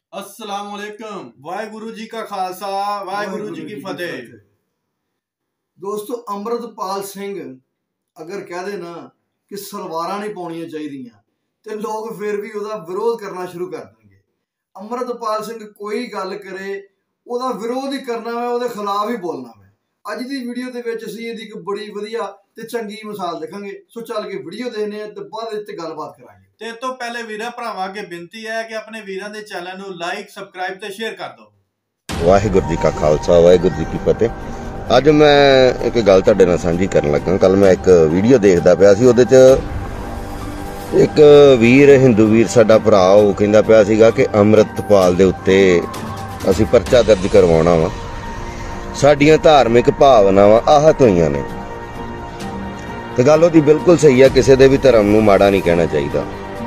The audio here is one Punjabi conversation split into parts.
अस्सलाम वालेकुम। वाहिगुरु जी का खालसा वाहिगुरु जी की फतेह। दोस्तों, अमृतपाल सिंह अगर कह दे ना कि सलवारां नहीं पाउणियां चाहिदियां ते लोग फिर भी ਉਹਦਾ विरोध करना शुरू कर देंगे। अमृतपाल सिंह कोई गल करे ਉਹਦਾ विरोध ही करना है, ਉਹਦੇ खिलाफ ही बोलना है। ਅੱਜ ਦੀ ਵੀਡੀਓ ਦੇ ਵਿੱਚ ਅਸੀਂ ਇਹਦੀ ਇੱਕ ਬੜੀ ਵਧੀਆ ਤੇ ਚੰਗੀ ਮਿਸਾਲ ਦੇਖਾਂਗੇ। ਸੋ ਚੱਲ ਕੇ ਵੀਡੀਓ ਦੇਖਨੇ ਆ ਤੇ ਬਾਅਦ ਵਿੱਚ ਗੱਲਬਾਤ ਕਰਾਂਗੇ। ਤੇ ਤੋਂ ਪਹਿਲੇ ਵੀਰਾਂ ਭਰਾਵਾਂ ਅੱਗੇ ਬੇਨਤੀ ਹੈ ਕਿ ਆਪਣੇ ਵੀਰਾਂ ਦੇ ਚੈਨਲ ਨੂੰ ਲਾਈਕ ਸਬਸਕ੍ਰਾਈਬ ਤੇ ਸ਼ੇਅਰ ਕਰ ਦਿਓ। ਵਾਹਿਗੁਰੂ ਜੀ ਕਾ ਖਾਲਸਾ ਵਾਹਿਗੁਰੂ ਜੀ ਕੀ ਫਤਿਹ। ਅੱਜ ਮੈਂ ਇੱਕ ਗੱਲ ਤੁਹਾਡੇ ਨਾਲ ਸਾਂਝੀ ਕਰਨ ਲੱਗਾ। ਕੱਲ ਮੈਂ ਇੱਕ ਵੀਡੀਓ ਦੇਖਦਾ ਪਿਆ ਸੀ, ਉਹਦੇ 'ਚ ਇੱਕ ਵੀਰ ਹਿੰਦੂ ਵੀਰ ਸਾਡਾ ਭਰਾ ਉਹ ਕਹਿੰਦਾ ਪਿਆ ਸੀਗਾ ਕਿ ਅੰਮ੍ਰਿਤਪਾਲ ਦੇ ਉੱਤੇ ਅਸੀਂ ਪਰਚਾ ਦਰਜ ਕਰਵਾਉਣਾ ਵਾ, ਸਾਡੀਆਂ ਧਾਰਮਿਕ ਭਾਵਨਾਵਾਂ ਆਹਤ ਹੋਈਆਂ ਨੇ। ਤੇ ਗੱਲ ਉਹਦੀ ਬਿਲਕੁਲ ਸਹੀ ਆ, ਕਿਸੇ ਦੇ ਵੀ ਧਰਮ ਨੂੰ ਮਾੜਾ ਨਹੀਂ ਕਹਿਣਾ ਚਾਹੀਦਾ।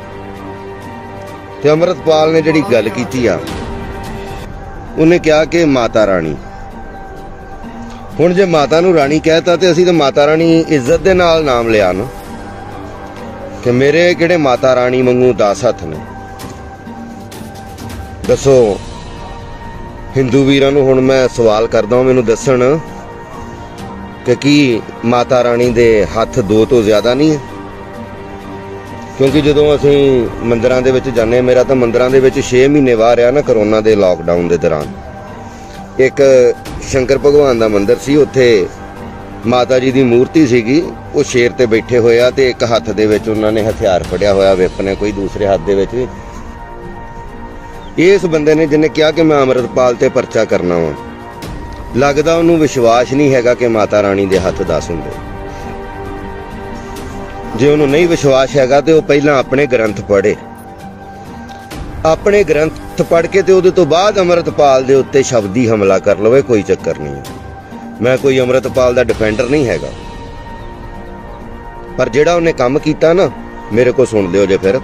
ਤੇ ਅੰਮ੍ਰਿਤਪਾਲ ਨੇ ਜਿਹੜੀ ਗੱਲ ਕੀਤੀ ਆ, ਉਹਨੇ ਕਿਹਾ ਕਿ ਮਾਤਾ ਰਾਣੀ। ਹੁਣ ਜੇ ਮਾਤਾ ਨੂੰ ਰਾਣੀ ਕਹਿਤਾ ਤੇ ਅਸੀਂ ਤਾਂ ਮਾਤਾ ਰਾਣੀ ਇੱਜ਼ਤ ਦੇ ਨਾਲ ਨਾਮ ਲਿਆ ਨਾ, ਕਿ ਮੇਰੇ ਕਿਹੜੇ ਮਾਤਾ ਰਾਣੀ ਵਾਂਗੂ 10 ਹੱਥ ਨੇ। ਦੱਸੋ ਹਿੰਦੂ ਵੀਰਾਂ ਨੂੰ ਹੁਣ ਮੈਂ ਸਵਾਲ ਕਰਦਾ, ਮੈਨੂੰ ਦੱਸਣ ਕਿ ਕੀ ਮਾਤਾ ਰਾਣੀ ਦੇ ਹੱਥ 2 ਤੋਂ ਜ਼ਿਆਦਾ ਨਹੀਂ ਹੈ? ਕਿਉਂਕਿ ਜਦੋਂ ਅਸੀਂ ਮੰਦਿਰਾਂ ਦੇ ਵਿੱਚ ਜਾਂਦੇ, ਮੇਰਾ ਤਾਂ ਮੰਦਿਰਾਂ ਦੇ ਵਿੱਚ 6 ਮਹੀਨੇ ਬਾਹਰ ਰਿਹਾ ਨਾ ਕਰੋਨਾ ਦੇ ਲਾਕਡਾਊਨ ਦੇ ਦੌਰਾਨ। ਇੱਕ ਸ਼ੰਕਰ ਭਗਵਾਨ ਦਾ ਮੰਦਿਰ ਸੀ, ਉੱਥੇ ਮਾਤਾ ਜੀ ਦੀ ਮੂਰਤੀ ਸੀਗੀ, ਉਹ ਸ਼ੇਰ ਤੇ ਬੈਠੇ ਹੋਏ ਆ ਤੇ ਇੱਕ ਹੱਥ ਦੇ ਵਿੱਚ ਉਹਨਾਂ ਨੇ ਹਥਿਆਰ ਫੜਿਆ ਹੋਇਆ, ਵਿਪ ਨੇ, ਕੋਈ ਦੂਸਰੇ ਹੱਥ ਦੇ ਵਿੱਚ ਵੀ। ਇਸ ਬੰਦੇ ਨੇ ਜਿਹਨੇ ਕਿਹਾ ਕਿ ਮੈਂ ਅੰਮ੍ਰਿਤਪਾਲ ਤੇ ਪਰਚਾ ਕਰਨਾ ਵਾ, ਲੱਗਦਾ ਉਹਨੂੰ ਵਿਸ਼ਵਾਸ ਨਹੀਂ ਹੈਗਾ ਕਿ ਮਾਤਾ ਰਾਣੀ ਦੇ ਹੱਥ 10 ਹੁੰਦੇ। ਜੇ ਉਹਨੂੰ ਨਹੀਂ ਵਿਸ਼ਵਾਸ ਹੈਗਾ ਤੇ ਉਹ ਪਹਿਲਾਂ ਆਪਣੇ ਗ੍ਰੰਥ ਪੜ੍ਹੇ, ਆਪਣੇ ਗ੍ਰੰਥ ਪੜ੍ਹ ਕੇ ਤੇ ਉਹਦੇ ਤੋਂ ਬਾਅਦ ਅੰਮ੍ਰਿਤਪਾਲ ਦੇ ਉੱਤੇ ਸ਼ਬਦੀ ਹਮਲਾ ਕਰ ਲਵੇ, ਕੋਈ ਚੱਕਰ ਨਹੀਂ ਹੈ। ਮੈਂ ਕੋਈ ਅੰਮ੍ਰਿਤਪਾਲ ਦਾ ਡਿਫੈਂਡਰ ਨਹੀਂ ਹੈਗਾ, ਪਰ ਜਿਹੜਾ ਉਹਨੇ ਕੰਮ ਕੀਤਾ ਨਾ, ਮੇਰੇ ਕੋਲ ਸੁਣ ਲਿਓ ਜੇ। ਫਿਰ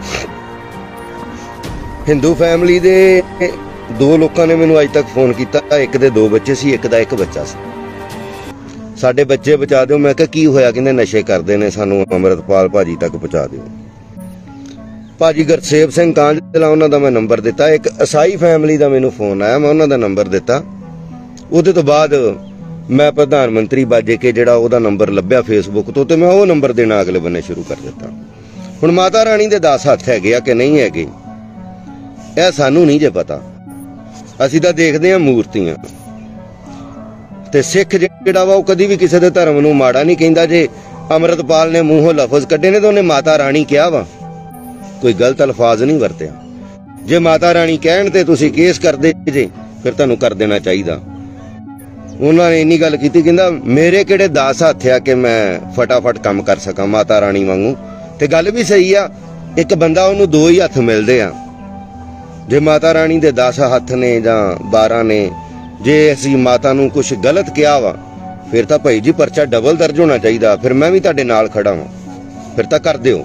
ਹਿੰਦੂ ਫੈਮਿਲੀ ਦੇ 2 ਲੋਕਾਂ ਨੇ ਮੈਨੂੰ ਅੱਜ ਤੱਕ ਫੋਨ ਕੀਤਾ, ਇੱਕ ਦੇ 2 ਬੱਚੇ ਸੀ, ਇੱਕ ਦਾ 1 ਬੱਚਾ ਸੀ। ਸਾਡੇ ਬੱਚੇ ਬਚਾ ਦਿਓ। ਮੈਂ ਕਿਹਾ ਕੀ ਹੋਇਆ? ਕਹਿੰਦੇ ਨਸ਼ੇ ਕਰਦੇ ਨੇ, ਸਾਨੂੰ ਅੰਮ੍ਰਿਤਪਾਲ ਭਾਜੀ ਤੱਕ ਪਹੁੰਚਾ ਦਿਓ। ਭਾਜੀ ਗੁਰਸੇਵ ਸਿੰਘ ਕਾਂਝਲਾ, ਉਹਨਾਂ ਦਾ ਮੈਂ ਨੰਬਰ ਦਿੱਤਾ। ਇੱਕ ਈਸਾਈ ਫੈਮਿਲੀ ਦਾ ਮੈਨੂੰ ਫੋਨ ਆਇਆ, ਮੈਂ ਉਹਨਾਂ ਦਾ ਨੰਬਰ ਦਿੱਤਾ। ਉਹਦੇ ਤੋਂ ਬਾਅਦ ਮੈਂ ਪ੍ਰਧਾਨ ਮੰਤਰੀ ਬਾਜੇ ਕੇ ਜਿਹੜਾ ਉਹਦਾ ਨੰਬਰ ਲੱਭਿਆ ਫੇਸਬੁੱਕ ਤੋਂ, ਤੇ ਮੈਂ ਉਹ ਨੰਬਰ ਦੇਣਾ ਅਗਲੇ ਬੰਨੇ ਸ਼ੁਰੂ ਕਰ ਦਿੱਤਾ। ਹੁਣ ਮਾਤਾ ਰਾਣੀ ਦੇ 10 ਹੱਥ ਹੈਗੇ ਆ ਕਿ ਨਹੀਂ ਹੈਗੇ, ਇਹ ਸਾਨੂੰ ਨਹੀਂ ਜੇ ਪਤਾ। ਅਸੀਂ ਤਾਂ ਦੇਖਦੇ ਹਾਂ ਮੂਰਤੀਆਂ। ਤੇ ਸਿੱਖ ਜਿਹੜਾ ਵਾ ਉਹ ਕਦੀ ਵੀ ਕਿਸੇ ਦੇ ਧਰਮ ਨੂੰ ਮਾੜਾ ਨਹੀਂ ਕਹਿੰਦਾ। ਜੇ ਅੰਮ੍ਰਿਤਪਾਲ ਨੇ ਮੂੰਹੋਂ ਲਫ਼ਜ਼ ਕੱਢੇ ਨੇ ਤਾਂ ਉਹਨੇ ਮਾਤਾ ਰਾਣੀ ਕਿਹਾ ਵਾ, ਕੋਈ ਗਲਤ ਅਲਫਾਜ਼ ਨਹੀਂ ਵਰਤਿਆ। ਜੇ ਮਾਤਾ ਰਾਣੀ ਕਹਿਣ ਤੇ ਤੁਸੀਂ ਕੇਸ ਕਰਦੇ ਜੇ, ਫਿਰ ਤੁਹਾਨੂੰ ਕਰ ਦੇਣਾ ਚਾਹੀਦਾ। ਉਹਨਾਂ ਨੇ ਇੰਨੀ ਗੱਲ ਕੀਤੀ, ਕਹਿੰਦਾ ਮੇਰੇ ਕਿਹੜੇ 10 ਹੱਥ ਆ ਕਿ ਮੈਂ ਫਟਾਫਟ ਕੰਮ ਕਰ ਸਕਾਂ ਮਾਤਾ ਰਾਣੀ ਵਾਂਗੂ। ਤੇ ਗੱਲ ਵੀ ਸਹੀ ਆ, ਇੱਕ ਬੰਦਾ ਉਹਨੂੰ 2 ਹੀ ਹੱਥ ਮਿਲਦੇ ਆ। ਜੇ ਮਾਤਾ ਰਾਣੀ ਦੇ 10 ਹੱਥ ਨੇ ਜਾਂ 12 ਨੇ, ਜੇ ਅਸੀਂ ਮਾਤਾ ਨੂੰ ਕੁਝ ਗਲਤ ਕਿਹਾ ਵਾ, ਫਿਰ ਤਾਂ ਭਾਈ ਜੀ ਪਰਚਾ ਡਬਲ ਦਰਜ ਹੋਣਾ ਚਾਹੀਦਾ। ਫਿਰ ਮੈਂ ਵੀ ਤੁਹਾਡੇ ਨਾਲ ਖੜਾ ਵਾਂ, ਫਿਰ ਤਾਂ ਕਰ ਦਿਓ।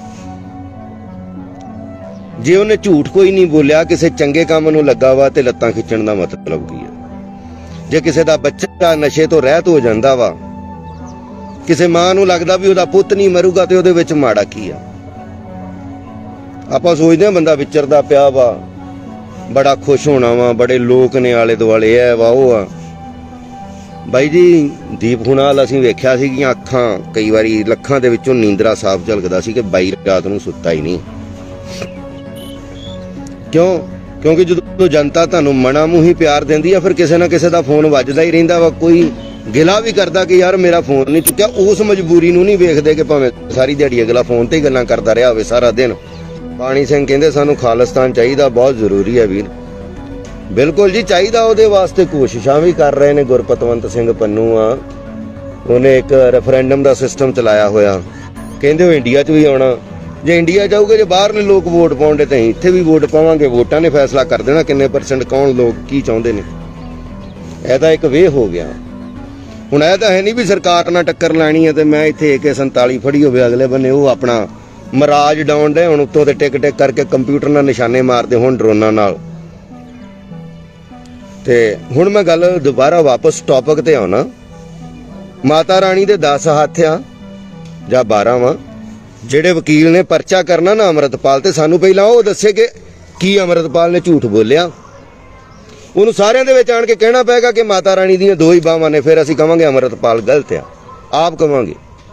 ਜੇ ਉਹਨੇ ਝੂਠ ਕੋਈ ਨਹੀਂ ਬੋਲਿਆ, ਕਿਸੇ ਚੰਗੇ ਕੰਮ ਨੂੰ ਲੱਗਾ ਵਾ, ਤੇ ਲੱਤਾਂ ਖਿੱਚਣ ਦਾ ਮਤਲਬ ਕੀ ਹੈ? ਜੇ ਕਿਸੇ ਦਾ ਬੱਚਾ ਨਸ਼ੇ ਤੋਂ ਰਹਿਤ ਹੋ ਜਾਂਦਾ ਵਾ, ਕਿਸੇ ਮਾਂ ਨੂੰ ਲੱਗਦਾ ਵੀ ਉਹਦਾ ਪੁੱਤ ਨਹੀਂ ਮਰੂਗਾ, ਤੇ ਉਹਦੇ ਵਿੱਚ ਮਾੜਾ ਕੀ ਆ? ਆਪਾਂ ਸੋਚਦੇ ਹਾਂ ਬੰਦਾ ਵਿਚਰਦਾ ਪਿਆ ਵਾ, ਬੜਾ ਖੁਸ਼ ਹੋਣਾ ਵਾ, ਬੜੇ ਲੋਕ ਨੇ ਆਲੇ ਦੁਆਲੇ, ਐ ਵਾ ਉਹ ਆ। ਬਾਈ ਜੀ ਦੀਪ ਹੁਣਾਲ ਅਸੀਂ ਵੇਖਿਆ ਸੀਗੀਆਂ ਅੱਖਾਂ, ਕਈ ਵਾਰੀ ਲੱਖਾਂ ਦੇ ਵਿੱਚੋਂ ਨੀਂਦਰਾ ਸਾਫ਼ ਝਲਕਦਾ ਸੀ ਕਿ ਬਾਈ ਰਾਤ ਨੂੰ ਸੁੱਤਾ ਹੀ ਨਹੀਂ। ਕਿਉਂਕਿ ਜਦੋਂ ਜਨਤਾ ਤੁਹਾਨੂੰ ਮਨਾ ਮੂੰਹੀ ਪਿਆਰ ਦਿੰਦੀ ਆ, ਫਿਰ ਕਿਸੇ ਨਾ ਕਿਸੇ ਦਾ ਫੋਨ ਵੱਜਦਾ ਹੀ ਰਹਿੰਦਾ ਵਾ। ਕੋਈ ਗਿਲਾ ਵੀ ਕਰਦਾ ਕਿ ਯਾਰ ਮੇਰਾ ਫੋਨ ਨਹੀਂ ਚੁੱਕਿਆ, ਉਸ ਮਜਬੂਰੀ ਨੂੰ ਨਹੀਂ ਵੇਖਦੇ ਕਿ ਭਾਵੇਂ ਸਾਰੀ ਦਿਹਾੜੀ ਅਗਲਾ ਫੋਨ ਤੇ ਹੀ ਗੱਲਾਂ ਕਰਦਾ ਰਿਹਾ ਹੋਵੇ ਸਾਰਾ ਦਿਨ। ਪਾਣੀ ਸਿੰਘ ਕਹਿੰਦੇ ਸਾਨੂੰ ਖਾਲਿਸਤਾਨ ਚਾਹੀਦਾ, ਬਹੁਤ ਜ਼ਰੂਰੀ ਹੈ ਵੀਰ। ਬਿਲਕੁਲ ਜੀ ਚਾਹੀਦਾ, ਉਹਦੇ ਵਾਸਤੇ ਕੋਸ਼ਿਸ਼ਾਂ ਵੀ ਕਰ ਰਹੇ ਨੇ। ਗੁਰਪਤਵੰਤ ਸਿੰਘ ਪੰਨੂ ਆ, ਉਹਨੇ ਇੱਕ ਰੈਫਰੈਂਡਮ ਦਾ ਸਿਸਟਮ ਚਲਾਇਆ ਹੋਇਆ, ਕਹਿੰਦੇ ਉਹ ਇੰਡੀਆ 'ਚ ਵੀ ਆਉਣਾ। ਜੇ ਇੰਡੀਆ ਜਾਊਗੇ, ਜੇ ਬਾਹਰਲੇ ਲੋਕ ਵੋਟ ਪਾਉਂਦੇ ਤਾਂ ਅਸੀਂ ਇੱਥੇ ਵੀ ਵੋਟ ਪਾਵਾਂਗੇ। ਵੋਟਾਂ ਨੇ ਫੈਸਲਾ ਕਰ ਦੇਣਾ ਕਿੰਨੇ % ਕੌਣ ਲੋਕ ਕੀ ਚਾਹੁੰਦੇ ਨੇ। ਇਹ ਤਾਂ ਇੱਕ ਵੇਹ ਹੋ ਗਿਆ। ਹੁਣ ਇਹ ਤਾਂ ਹੈ ਨਹੀਂ ਵੀ ਸਰਕਾਰ ਨਾਲ ਟੱਕਰ ਲੈਣੀ ਹੈ ਤੇ ਮੈਂ ਇੱਥੇ AK-47 ਫੜੀ ਹੋਵੇ, ਅਗਲੇ ਬੰਨੇ ਉਹ ਆਪਣਾ ਮਰਾਜ ਡਾਉਣ ਦੇ, ਹੁਣ ਉੱਤੋਂ ਤੇ ਟਿਕ ਟਿਕ ਕਰਕੇ ਕੰਪਿਊਟਰ ਨਾਲ ਨਿਸ਼ਾਨੇ ਮਾਰਦੇ ਹੁਣ ਡਰੋਨਾਂ ਨਾਲ। ਤੇ ਹੁਣ ਮੈਂ ਗੱਲ ਦੁਬਾਰਾ ਵਾਪਸ ਟੌਪਿਕ ਤੇ ਆਉਣਾ। ਮਾਤਾ ਰਾਣੀ ਦੇ 10 ਹੱਥ ਆ ਜਾਂ 12 ਵਾ। ਜਿਹੜੇ ਵਕੀਲ ਨੇ ਪਰਚਾ ਕਰਨਾ ਨਾ ਅੰਮ੍ਰਿਤਪਾਲ ਤੇ, ਸਾਨੂੰ ਪਹਿਲਾਂ ਉਹ ਦੱਸੇ ਕਿ ਕੀ ਅਮਰਤਪਾਲ ਨੇ ਝੂਠ ਬੋਲਿਆ? ਉਹਨੂੰ ਸਾਰਿਆਂ ਦੇ ਵਿੱਚ ਆਣ ਕੇ ਕਹਿਣਾ ਪਏਗਾ ਕਿ ਮਾਤਾ ਰਾਣੀ ਦੀਆਂ ਦੋ ਹੀ ਬਾਹਾਂ ਨੇ, ਫਿਰ ਅਸੀਂ ਕਵਾਂਗੇ ਅਮਰਤਪਾਲ ਗਲਤ ਆ, ਆਪ ਕਵਾਂਗੇ।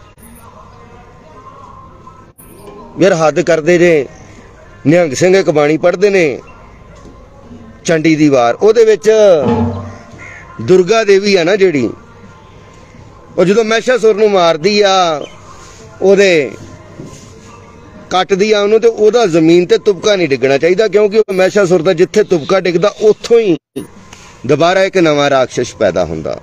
ਯਾਰ ਹੱਦ ਕਰਦੇ ਜੇ। ਨਿਹੰਗ ਸਿੰਘ ਇੱਕ ਬਾਣੀ ਪੜ੍ਹਦੇ ਨੇ ਚੰਡੀ ਦੀ ਵਾਰ, ਉਹਦੇ ਵਿੱਚ ਦੁਰਗਾ ਦੇਵੀ ਆ ਨਾ ਜਿਹੜੀ, ਉਹ ਜਦੋਂ ਮਹਿਸ਼ਾਸੁਰ ਨੂੰ ਮਾਰਦੀ ਆ, ਉਹਦੇ ਕੱਟਦੀ ਆ ਉਹਨੂੰ, ਤੇ ਉਹਦਾ ਜ਼ਮੀਨ ਤੇ ਤੁਪਕਾ ਨਹੀਂ ਡਿੱਗਣਾ ਚਾਹੀਦਾ, ਕਿਉਂਕਿ ਉਹ ਮਹਿਸ਼ਾਸੁਰ ਦਾ ਜਿੱਥੇ ਤੁਪਕਾ ਡਿੱਗਦਾ ਉੱਥੋਂ ਹੀ ਦੁਬਾਰਾ ਇੱਕ ਨਵਾਂ ਰਾਖਸ਼ ਪੈਦਾ ਹੁੰਦਾ।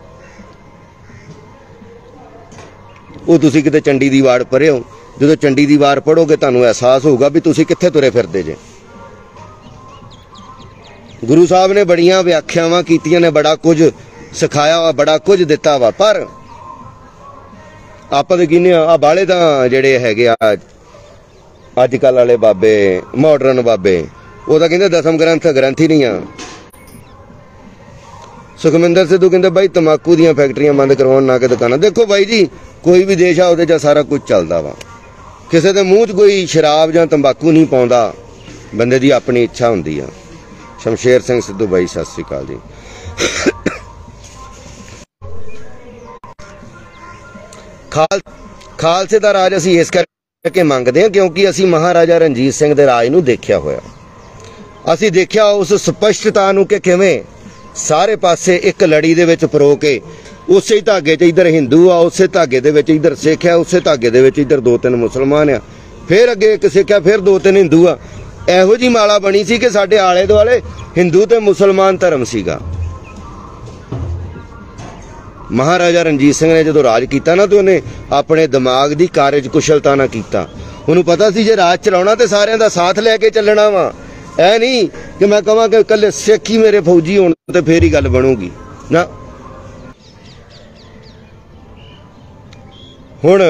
ਉਹ ਤੁਸੀਂ ਕਿਤੇ ਚੰਡੀ ਦੀ ਵਾਰ ਪੜ੍ਹਿਓ? ਜਦੋਂ ਚੰਡੀ ਦੀ ਵਾਰ ਪੜ੍ਹੋਗੇ ਤੁਹਾਨੂੰ ਅਹਿਸਾਸ ਹੋਊਗਾ ਵੀ ਤੁਸੀਂ ਕਿੱਥੇ ਤੁਰੇ ਫਿਰਦੇ ਜੇ। ਗੁਰੂ ਸਾਹਿਬ ਨੇ ਬੜੀਆਂ ਵਿਆਖਿਆਵਾਂ ਕੀਤੀਆਂ ਨੇ, ਬੜਾ ਕੁਝ ਸਿਖਾਇਆ ਵਾ, ਬੜਾ ਕੁਝ ਦਿੱਤਾ ਵਾ, ਪਰ ਆਪਾਂ ਤਾਂ ਕਹਿੰਦੇ ਆ ਬਾਲੇ ਤਾਂ ਜਿਹੜੇ ਹੈਗੇ ਆ ਅੱਜ ਕੱਲ੍ਹ ਵਾਲੇ ਬਾਬੇ, ਮਾਡਰਨ ਬਾਬੇ, ਉਹ ਤਾਂ ਕਹਿੰਦੇ ਦਸਮ ਗ੍ਰੰਥ ਹੀ ਨਹੀਂ ਆ। ਸੁਖਮਿੰਦਰ ਸਿੱਧੂ ਕਹਿੰਦੇ ਬਾਈ ਤੰਬਾਕੂ ਦੀਆਂ ਫੈਕਟਰੀਆਂ ਬੰਦ ਕਰਵਾਉਣ, ਨਾ ਕਿ ਦੁਕਾਨਾਂ। ਦੇਖੋ ਬਾਈ ਜੀ, ਕੋਈ ਵੀ ਦੇਸ਼ ਆ ਉਹਦੇ 'ਚ ਸਾਰਾ ਕੁਝ ਚੱਲਦਾ ਵਾ। ਕਿਸੇ ਦੇ ਮੂੰਹ 'ਚ ਕੋਈ ਸ਼ਰਾਬ ਜਾਂ ਤੰਬਾਕੂ ਨਹੀਂ ਪਾਉਂਦਾ, ਬੰਦੇ ਦੀ ਆਪਣੀ ਇੱਛਾ ਹੁੰਦੀ ਆ। ਸ਼ਮਸ਼ੇਰ ਸਿੰਘ ਸਿੱਧੂ ਬਾਈ, ਸਤਿ ਸ੍ਰੀ ਅਕਾਲ ਜੀ। ਖਾਲਸੇ ਦਾ ਰਾਜ ਅਸੀਂ ਇਸ ਕਰਕੇ ਮੰਗਦੇ ਹਾਂ ਕਿਉਂਕਿ ਅਸੀਂ ਮਹਾਰਾਜਾ ਰਣਜੀਤ ਸਿੰਘ ਦੇ ਰਾਜ ਨੂੰ ਦੇਖਿਆ ਹੋਇਆ। ਅਸੀਂ ਦੇਖਿਆ ਉਸ ਸਪਸ਼ਟਤਾ ਨੂੰ ਕਿ ਕਿਵੇਂ ਸਾਰੇ ਪਾਸੇ ਇੱਕ ਲੜੀ ਦੇ ਵਿੱਚ ਪਰੋ ਕੇ, ਉਸੇ ਧਾਗੇ 'ਚ ਇੱਧਰ ਹਿੰਦੂ ਆ, ਉਸੇ ਧਾਗੇ ਦੇ ਵਿੱਚ ਇੱਧਰ ਸਿੱਖ ਆ, ਉਸੇ ਧਾਗੇ ਦੇ ਵਿੱਚ ਇੱਧਰ 2-3 ਮੁਸਲਮਾਨ ਆ, ਫਿਰ ਅੱਗੇ ਇੱਕ ਸਿੱਖ ਆ, ਫਿਰ 2-3 ਹਿੰਦੂ ਆ। ਇਹੋ ਜੀ ਮਾਲਾ ਬਣੀ ਸੀ ਕਿ ਸਾਡੇ ਆਲੇ ਦੁਆਲੇ ਹਿੰਦੂ ਤੇ ਮੁਸਲਮਾਨ ਧਰਮ ਸੀਗਾ। ਮਹਾਰਾਜਾ ਰਣਜੀਤ ਸਿੰਘ ਨੇ ਜਦੋਂ ਰਾਜ ਕੀਤਾ ਨਾ, ਤੇ ਉਹਨੇ ਆਪਣੇ ਦਿਮਾਗ ਦੀ ਕਾਰਜ ਕੁਸ਼ਲਤਾ ਨਾਲ ਕੀਤਾ। ਉਹਨੂੰ ਪਤਾ ਸੀ ਜੇ ਰਾਜ ਚਲਾਉਣਾ ਤੇ ਸਾਰਿਆਂ ਦਾ ਸਾਥ ਲੈ ਕੇ ਚੱਲਣਾ ਵਾ। ਇਹ ਨਹੀਂ ਕਿ ਮੈਂ ਕਹਾਂ ਕਿ ਇਕੱਲੇ ਸਿੱਖ ਹੀ ਮੇਰੇ ਫੌਜੀ ਹੋਣ ਤੇ ਫੇਰ ਹੀ ਗੱਲ ਬਣੂਗੀ ਨਾ। ਹੁਣ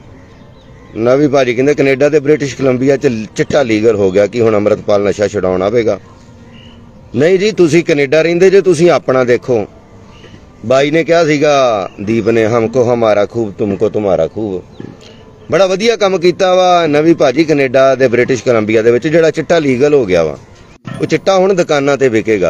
ਨਵੀਂ ਭਾਜੀ ਕਹਿੰਦੇ ਕੈਨੇਡਾ ਤੇ ਬ੍ਰਿਟਿਸ਼ ਕੋਲੰਬੀਆ 'ਚ ਚਿੱਟਾ ਲੀਗਲ ਹੋ ਗਿਆ ਕਿ ਹੁਣ ਅੰਮ੍ਰਿਤਪਾਲ ਨਸ਼ਾ ਛਡਾਉਣ ਆਵੇਗਾ। ਨਹੀਂ ਜੀ, ਤੁਸੀਂ ਕੈਨੇਡਾ ਰਹਿੰਦੇ ਜੇ, ਤੁਸੀਂ ਆਪਣਾ ਦੇਖੋ। ਬਾਈ ਨੇ ਕਿਹਾ ਸੀਗਾ ਦੀਪ ਨੇ, ਹਮਕੋ ਹਮਾਰਾ ਖੂਬ ਤੁਮਕੋ ਤੁਮਾਰਾ ਖੂਬ। ਬੜਾ ਵਧੀਆ ਕੰਮ ਕੀਤਾ ਵਾ ਨਵੀਂ ਭਾਜੀ ਕੈਨੇਡਾ ਦੇ ਬ੍ਰਿਟਿਸ਼ ਕੋਲੰਬੀਆ ਦੇ ਵਿੱਚ, ਜਿਹੜਾ ਚਿੱਟਾ ਲੀਗਲ ਹੋ ਗਿਆ ਵਾ। ਉਹ ਚਿੱਟਾ ਹੁਣ ਦੁਕਾਨਾਂ ਤੇ ਵਿਕੇਗਾ।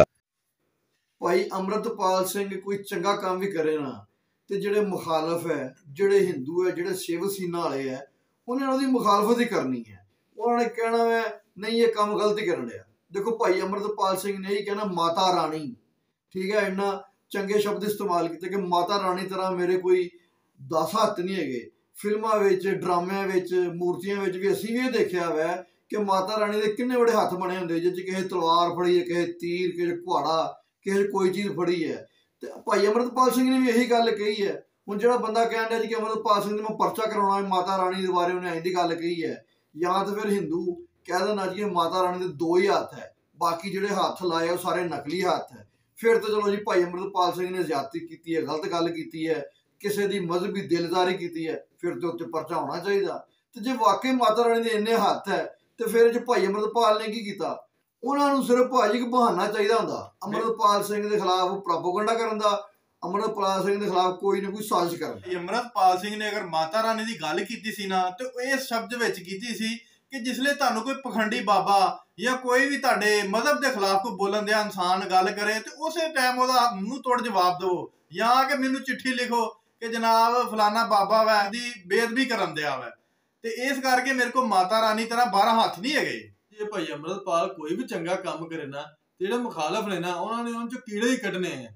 ਭਾਈ ਅੰਮ੍ਰਿਤਪਾਲ ਸਿੰਘ ਕੋਈ ਚੰਗਾ ਕੰਮ ਵੀ ਕਰੇ ਨਾ, ਤੇ ਜਿਹੜੇ ਮੁਖਾਲਫ ਹੈ, ਜਿਹੜੇ ਹਿੰਦੂ ਹੈ, ਜਿਹੜੇ ਸ਼ਿਵ ਸੀਨਾ ਵਾਲੇ ਹੈ, ਉਹਨਾਂ ਉਹਦੀ ਮੁਖਾਲਫਤ ਹੀ ਕਰਨੀ ਹੈ। ਉਹਨਾਂ ਨੇ ਕਹਿਣਾ ਹੈ ਨਹੀਂ ਇਹ ਕੰਮ ਗਲਤ ਕਰਨ ਡਿਆ। ਦੇਖੋ ਭਾਈ ਅੰਮ੍ਰਿਤਪਾਲ ਸਿੰਘ ਨੇ ਇਹੀ ਕਹਿਣਾ ਮਾਤਾ ਰਾਣੀ, ਠੀਕ ਹੈ, ਇੰਨਾ ਚੰਗੇ ਸ਼ਬਦ ਇਸਤੇਮਾਲ ਕੀਤੇ ਕਿ ਮਾਤਾ ਰਾਣੀ ਤਰ੍ਹਾਂ ਮੇਰੇ ਕੋਈ 10 ਹੱਥ ਨਹੀਂ ਹੈਗੇ। ਫਿਲਮਾਂ ਵਿੱਚ, ਡਰਾਮਿਆਂ ਵਿੱਚ, ਮੂਰਤੀਆਂ ਵਿੱਚ ਵੀ ਅਸੀਂ ਵੀ ਇਹ ਦੇਖਿਆ ਵੈ ਕਿ ਮਾਤਾ ਰਾਣੀ ਦੇ ਕਿੰਨੇ ਬੜੇ ਹੱਥ ਬਣੇ ਹੁੰਦੇ, ਜਿਹ 'ਚ ਕਿਸੇ ਤਲਵਾਰ ਫੜੀ ਹੈ, ਕਿਸੇ ਤੀਰ, ਕਿਸੇ ਘੋੜਾ, ਕਿਸੇ ਕੋਈ ਚੀਜ਼ ਫੜੀ ਹੈ। ਤੇ ਭਾਈ ਅੰਮ੍ਰਿਤਪਾਲ ਸਿੰਘ ਨੇ ਵੀ ਇਹੀ ਗੱਲ ਕਹੀ ਹੈ। ਹੁਣ ਜਿਹੜਾ ਬੰਦਾ ਕਹਿਣ ਡਿਆ ਜੀ ਕਿ ਅੰਮ੍ਰਿਤਪਾਲ ਸਿੰਘ ਨੇ ਮੈਂ ਪਰਚਾ ਕਰਾਉਣਾ ਹੈ ਮਾਤਾ ਰਾਣੀ ਦੇ ਬਾਰੇ, ਉਹਨੇ ਇੰਝ ਗੱਲ ਕਹੀ ਹੈ, ਜਾਂ ਤਾਂ ਫਿਰ ਹਿੰਦੂ ਕਹਿ ਦੇਣਾ ਜੀ ਮਾਤਾ ਰਾਣੀ ਦੇ 2 ਹੀ ਹੱਥ ਹੈ, ਬਾਕੀ ਜਿਹੜੇ ਹੱਥ ਲਾਏ ਉਹ ਸਾਰੇ ਨਕਲੀ ਹੱਥ ਹੈ। ਫਿਰ ਤਾਂ ਚਲੋ ਜੀ ਭਾਈ ਅੰਮ੍ਰਿਤਪਾਲ ਸਿੰਘ ਨੇ ਜ਼ਿਆਦਤੀ ਕੀਤੀ ਹੈ, ਗਲਤ ਗੱਲ ਕੀਤੀ ਹੈ, ਕਿਸੇ ਦੀ ਮਜ਼ਹਬੀ ਦਿਲਦਾਰੀ ਕੀਤੀ ਹੈ, ਫਿਰ ਤੇ ਉੱਤੇ ਪਰਚਾ ਹੋਣਾ ਚਾਹੀਦਾ। ਤੇ ਜੇ ਵਾਕਈ ਮਾਤਾ ਰਾਣੀ ਦੇ ਇੰਨੇ ਹੱਥ ਹੈ ਤੇ ਫਿਰ ਜੇ ਭਾਈ ਅੰਮ੍ਰਿਤਪਾਲ ਨੇ ਕੀ ਕੀਤਾ? ਉਹਨਾਂ ਨੂੰ ਸਿਰਫ ਭਾਜੀ ਇੱਕ ਬਹਾਨਾ ਚਾਹੀਦਾ ਹੁੰਦਾ ਅੰਮ੍ਰਿਤਪਾਲ ਸਿੰਘ ਦੇ ਖਿਲਾਫ ਪ੍ਰੋਪਗੈਂਡਾ ਕਰਨ ਦਾ, ਅੰਮ੍ਰਿਤਪਾਲ ਸਿੰਘ ਦੇ ਖਿਲਾਫ ਕੋਈ ਨਾ ਕੋਈ ਸਾਜ਼ਿਸ਼ ਕਰਨ ਦੀ। ਅੰਮ੍ਰਿਤਪਾਲ ਸਿੰਘ ਨੇ ਅਗਰ ਮਾਤਾ ਰਾਣੀ ਦੀ ਗੱਲ ਕੀਤੀ ਸੀ ਨਾ, ਤੇ ਉਹ ਇਸ ਸ਼ਬਦ ਵਿੱਚ ਕੀਤੀ ਸੀ ਕਿ ਜਿਸਲੇ ਤੁਹਾਨੂੰ ਕੋਈ ਪਖੰਡੀ ਬਾਬਾ ਜਾਂ ਕੋਈ ਵੀ ਤੁਹਾਡੇ ਮਜ਼ਹਬ ਦੇ ਖਿਲਾਫ ਕੋਈ ਬੋਲਣ ਦਿਆ ਇਨਸਾਨ ਗੱਲ ਕਰੇ, ਤੇ ਉਸੇ ਟਾਈਮ ਉਹਦਾ ਮੂੰਹ ਤੋੜ ਜਵਾਬ ਦਿਓ, ਜਾਂ ਕਿ ਮੈਨੂੰ ਚਿੱਠੀ ਲਿਖੋ ਕਿ ਜਨਾਬ ਫਲਾਨਾ ਬਾਬਾ ਵੈ ਦੀ ਬੇਅਦਬੀ ਕਰਨ ਦਿਆ ਵੈ। ਤੇ ਇਸ ਕਰਕੇ ਮੇਰੇ ਕੋਲ ਮਾਤਾ ਰਾਣੀ ਤਰ੍ਹਾਂ 12 ਹੱਥ ਨਹੀਂ ਹੈਗੇ। ਜੇ ਭਾਈ ਅੰਮ੍ਰਿਤਪਾਲ ਕੋਈ ਵੀ ਚੰਗਾ ਕੰਮ ਕਰੇ ਨਾ, ਜਿਹੜੇ ਮੁਖਾਲਫ ਨੇ ਨਾ, ਉਹਨਾਂ ਨੇ ਉਹਨਾਂ 'ਚੋਂ ਕੀੜੇ ਹੀ ਕੱਢਣੇ ਆ।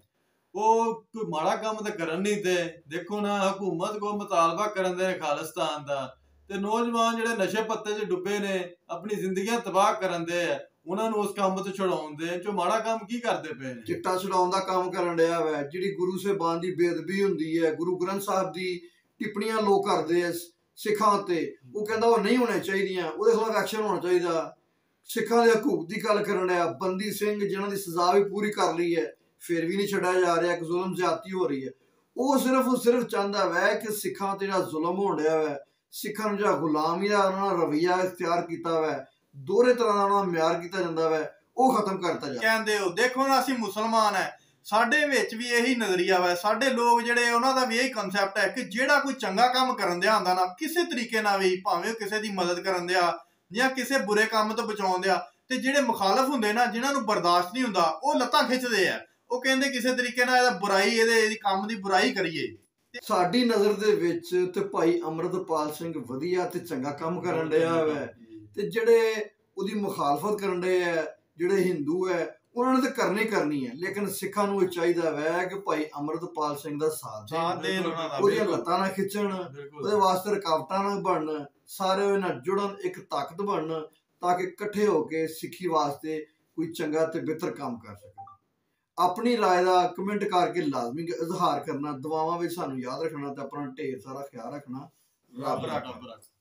ਉਹ ਕੋਈ ਮਾੜਾ ਕੰਮ ਤਾਂ ਕਰਨ ਨਹੀਂ ਦੇ। ਦੇਖੋ ਨਾ, ਹਕੂਮਤ ਕੋ ਮੁਤਾਲਬਾ ਕਰਨ ਦੇ ਖਾਲਿਸਤਾਨ ਦਾ, ਤੇ ਨੌਜਵਾਨ ਜਿਹੜੇ ਨਸ਼ੇ ਪੱਤੇ 'ਚ ਡੁੱਬੇ ਨੇ, ਆਪਣੀ ਜ਼ਿੰਦਗੀਆਂ ਤਬਾਹ ਕਰਨ ਦੇ ਆ, ਉਹਨਾਂ ਨੂੰ ਉਸ ਕੰਮ ਤੋਂ ਛੁਡਾਉਣ ਦੇ ਚੋ ਮਾੜਾ ਕੰਮ ਕੀ ਕਰਦੇ ਪਏ ਨੇ? ਚਿੱਟਾ ਛੁਡਾਉਣ ਦਾ ਕੰਮ ਕਰਨ ਡਿਆ ਵੈ। ਜਿਹੜੀ ਗੁਰੂ ਸਾਹਿਬਾਨ ਦੀ ਬੇਅਦਬੀ ਹੁੰਦੀ ਹੈ, ਗੁਰੂ ਗ੍ਰੰਥ ਸਾਹਿਬ ਦੀ ਟਿੱਪਣੀਆਂ ਲੋਕ ਕਰਦੇ ਆ ਸਿੱਖਾਂ ਉੱਤੇ, ਉਹ ਕਹਿੰਦਾ ਉਹ ਨਹੀਂ ਹੋਣੀਆਂ ਚਾਹੀਦੀਆਂ, ਉਹਦੇ ਖਿਲਾਫ ਐਕਸ਼ਨ ਹੋਣਾ ਚਾਹੀਦਾ। ਸਿੱਖਾਂ ਦੇ ਹਕੂਕ ਦੀ ਗੱਲ ਕਰਨ ਡਿਆ। ਬੰਦੀ ਸਿੰਘ ਜਿਨ੍ਹਾਂ ਦੀ ਸਜ਼ਾ ਵੀ ਪੂਰੀ ਕਰ ਲਈ ਹੈ, ਫਿਰ ਵੀ ਨਹੀਂ ਛੱਡਿਆ ਜਾ ਰਿਹਾ, ਕਿ ਜ਼ੁਲਮ ਜ਼ਿਆਦਤੀ ਹੋ ਰਹੀ ਹੈ। ਉਹ ਸਿਰਫ ਚਾਹੁੰਦਾ ਵੈ ਕਿ ਸਿੱਖਾਂ ਤੇ ਜਿਹੜਾ ਜ਼ੁਲਮ ਹੋਣ ਡਿਆ ਵੈ, ਸਿੱਖਾਂ ਨੂੰ ਜਿਹੜਾ ਗੁਲਾਮੀ ਦਾ ਉਹਨਾਂ ਨੇ ਰਵੱਈਆ ਇਖਤਿਆਰ ਕੀਤਾ ਵੈ, ਦੋਹਰੇ ਤਰ੍ਹਾਂ ਦਾ ਉਹਨਾਂ ਮਿਆਰ ਕੀਤਾ ਜਾਂਦਾ ਵੈ, ਉਹ ਖਤਮ ਕਰਤਾ ਜਾਵੇ। ਕਹਿੰਦੇ ਹੋ ਦੇਖੋ ਨਾ, ਅਸੀਂ ਮੁਸਲਮਾਨ ਹੈ, ਸਾਡੇ ਵਿੱਚ ਵੀ ਇਹੀ ਨਜ਼ਰੀਆ ਵੈ। ਸਾਡੇ ਲੋਕ ਜਿਹੜੇ ਉਹਨਾਂ ਦਾ ਵੀ ਇਹੀ ਕਨਸੈਪਟ ਹੈ ਕਿ ਜਿਹੜਾ ਕੋਈ ਚੰਗਾ ਕੰਮ ਕਰਨ ਦਿਆ ਹੁੰਦਾ ਨਾ, ਕਿਸੇ ਤਰੀਕੇ ਨਾਲ ਵੀ, ਭਾਵੇਂ ਕਿਸੇ ਦੀ ਮਦਦ ਕਰਨ ਦਿਆ ਜਾਂ ਕਿਸੇ ਬੁਰੇ ਕੰਮ ਤੋਂ ਬਚਾਉਣ ਦਿਆ, ਤੇ ਜਿਹੜੇ ਮੁਖਾਲਫ ਹੁੰਦੇ ਨਾ, ਜਿਨ੍ਹਾਂ ਨੂੰ ਬਰਦਾਸ਼ਤ ਨਹੀਂ ਹੁੰਦਾ, ਉਹ ਲੱਤਾਂ ਖਿੱਚਦੇ ਆ। ਉਹ ਕਹਿੰਦੇ ਕਿਸੇ ਤਰੀਕੇ ਨਾਲ ਇਹਦਾ ਬੁਰਾਈ, ਇਹਦੀ ਕੰਮ ਦੀ ਬੁਰਾਈ ਕਰੀਏ। ਸਾਡੀ ਨਜ਼ਰ ਦੇ ਵਿੱਚ ਤੇ ਭਾਈ ਅੰਮ੍ਰਿਤਪਾਲ ਸਿੰਘ ਵਧੀਆ ਤੇ ਚੰਗਾ ਕੰਮ ਕਰਨ ਡਿਆ ਵੈ, ਤੇ ਜਿਹੜੇ ਉਹਦੀ ਮੁਖਾਲਫਤ ਕਰਨ ਡਏ ਆ, ਜਿਹੜੇ ਹਿੰਦੂ ਹੈ, ਉਹਨਾਂ ਨੇ ਤਾਂ ਕਰਨੀ ਹੈ, ਲੇਕਿਨ ਸਿੱਖਾਂ ਨੂੰ ਇਹ ਚਾਹੀਦਾ ਵੈ ਕਿ ਭਾਈ ਅੰਮ੍ਰਿਤਪਾਲ ਸਿੰਘ ਦਾ ਸਾਥ ਦੇਣ, ਉਹਦੀਆਂ ਲੱਤਾਂ ਨਾ ਖਿੱਚਣ, ਉਹਦੇ ਵਾਸਤੇ ਰੁਕਾਵਟਾਂ ਨਾ ਬਣਨ, ਸਾਰੇ ਉਹਦੇ ਨਾਲ ਜੁੜਨ, ਇੱਕ ਤਾਕਤ ਬਣਨ, ਤਾਂ ਕਿ ਇਕੱਠੇ ਹੋ ਕੇ ਸਿੱਖੀ ਵਾਸਤੇ ਕੋਈ ਚੰਗਾ ਤੇ ਬਿਹਤਰ ਕੰਮ ਕਰ ਸਕਣ। ਆਪਣੀ ਰਾਏ ਦਾ ਕਮੈਂਟ ਕਰਕੇ ਲਾਜ਼ਮੀ ਇਜ਼ਹਾਰ ਕਰਨਾ, ਦੁਆਵਾਂ ਵਿੱਚ ਸਾਨੂੰ ਯਾਦ ਰੱਖਣਾ ਤੇ ਆਪਣਾ ਢੇਰ ਸਾਰਾ ਖਿਆਲ ਰੱਖਣਾ। ਰੱਬ ਰੱਖਾ।